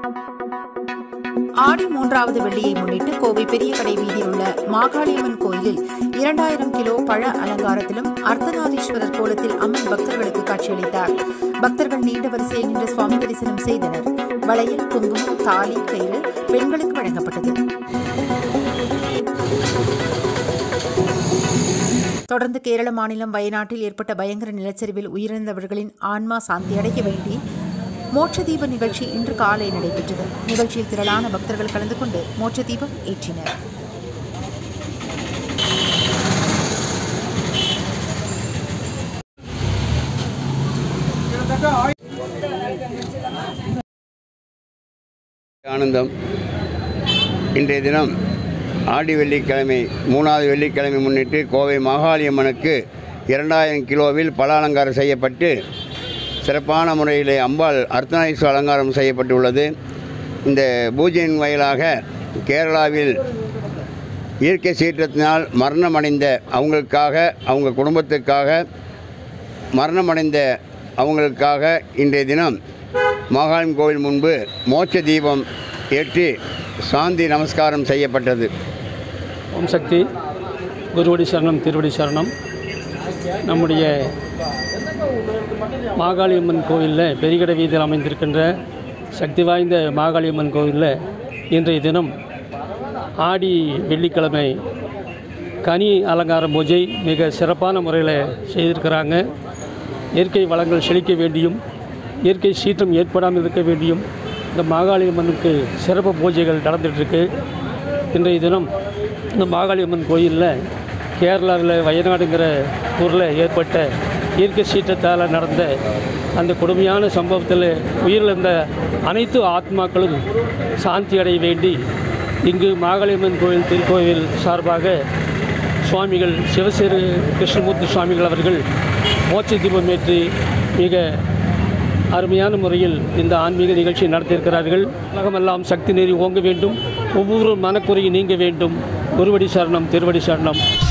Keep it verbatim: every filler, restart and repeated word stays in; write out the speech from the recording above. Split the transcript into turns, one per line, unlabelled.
ஆடி மூன்றாவது வெள்ளியை முன்னிட்டு கோவை பெரிய கடை வீதியில் உள்ள மாகாளியம்மன் கோயிலில் இரண்டாயிரம் கிலோ பழ அலங்காரத்திலும் அர்த்தநாதீஸ்வரர் கோலத்தில் அம்மன் பக்தர்களுக்கு காட்சியளித்தார். பக்தர்கள் நீண்ட வரிசையில் நின்று சுவாமி தரிசனம் செய்தனர். வளையல், குங்குமம், தாலி, கயிறு பெண்களுக்கு வழங்கப்பட்டது. தொடர்ந்து கேரள மாநிலம் வயநாட்டில் ஏற்பட்ட பயங்கர நிலச்சரிவில் உயிரிழந்தவர்களின் ஆன்மா சாந்தியடைய வேண்டி மோட்ச தீப நிகழ்ச்சி இன்று காலை நடைபெற்றது. நிகழ்ச்சியில் திரளான பக்தர்கள் கலந்து கொண்டு மோட்ச தீபம் ஏற்றினர்.
ஆனந்தம். இன்றைய தினம் ஆடி வெள்ளிக்கிழமை மூணாவது வெள்ளிக்கிழமை முன்னிட்டு கோவை மாகாளியம்மனுக்கு இரண்டாயிரம் கிலோவில் பல அலங்காரம் செய்யப்பட்டு சிறப்பான முறையிலே அம்பாள் அர்த்தநாதீஸ்வரர் அலங்காரம் செய்யப்பட்டுள்ளது. இந்த பூஜையின் வாயிலாக கேரளாவில் இயற்கை சீற்றத்தினால் மரணமடைந்த அவங்களுக்காக, அவங்க குடும்பத்துக்காக மரணமடைந்த அவங்களுக்காக இன்றைய தினம் மாகாளியம்மன் கோவில் முன்பு மோட்ச தீபம் ஏற்றி சாந்தி நமஸ்காரம் செய்யப்பட்டது.
ஓம் சக்தி. குருவடி சரணம், திருவடி சரணம். நம்முடைய மாகாளியம்மன் கோயிலில் பெரியகடை வீதியில் அமைந்திருக்கின்ற சக்தி வாய்ந்த மாகாளியம்மன் கோயிலில் இன்றைய தினம் ஆடி வெள்ளிக்கிழமை கனி அலங்கார பூஜை மிக சிறப்பான முறையில் செய்திருக்கிறாங்க. இயற்கை வளங்கள் செழிக்க வேண்டியும் இயற்கை சீற்றம் ஏற்படாமல் இருக்க வேண்டியும் இந்த மாகாளியம்மனுக்கு சிறப்பு பூஜைகள் நடந்துகிட்ருக்கு. இன்றைய தினம் இந்த மாகாளியம்மன் கோயிலில் கேரளாவில் வயநாடுங்கிற ஊரில் ஏற்பட்ட இயற்கை சீற்றத்தால் நடந்த அந்த கொடுமையான சம்பவத்தில் உயிரிழந்த அனைத்து ஆத்மாக்களும் சாந்தி அடைய வேண்டி இங்கு மாகாளியம்மன் கோயில் திருக்கோவில் சார்பாக சுவாமிகள் சிவசேரு கிருஷ்ணமூர்த்தி சுவாமிகள் அவர்கள் மோட்ச தீபம் ஏற்றி மிக அருமையான முறையில் இந்த ஆன்மீக நிகழ்ச்சியை நடத்தியிருக்கிறார்கள். உலகமெல்லாம் சக்தி நெறி ஓங்க வேண்டும், ஒவ்வொரு மனக்குறையும் நீங்க வேண்டும். குருவடி சரணம், திருவடி சரணம்.